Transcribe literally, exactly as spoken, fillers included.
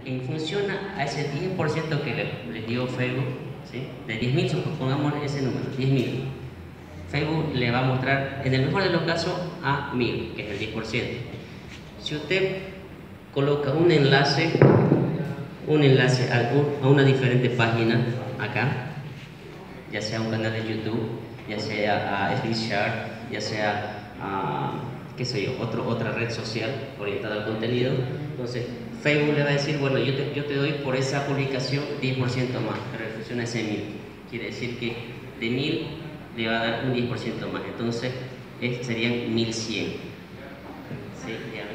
en función a ese diez por ciento que le, les dio Facebook, ¿sí? De diez mil, pongamos ese número, diez mil. Facebook le va a mostrar, en el mejor de los casos, a mil, que es el diez por ciento. Si usted coloca un enlace, un enlace a, a una diferente página acá, ya sea un canal de YouTube, ya sea a Spreadshirt, ya sea a, qué sé yo, otro, otra red social orientada al contenido, entonces Facebook le va a decir, bueno, yo te, yo te doy por esa publicación diez por ciento más, pero funciona ese mil. Quiere decir que de mil le va a dar un diez por ciento más, entonces es, serían mil cien. ¿Sí?